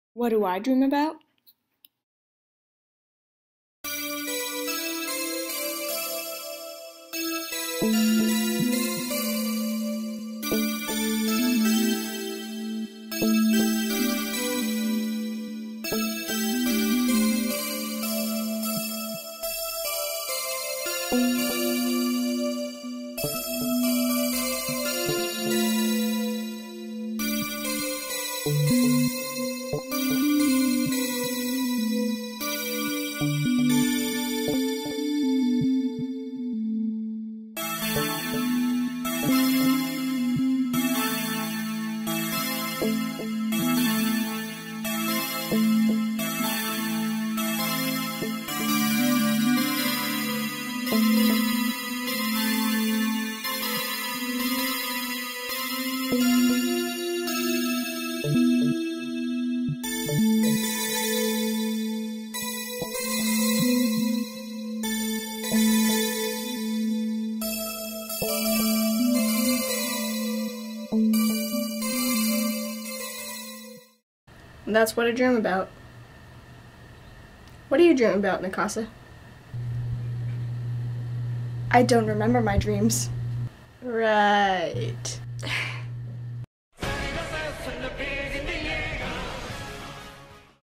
What do I dream about? That's what I dream about. What do you dream about, Mikasa? I don't remember my dreams. Right.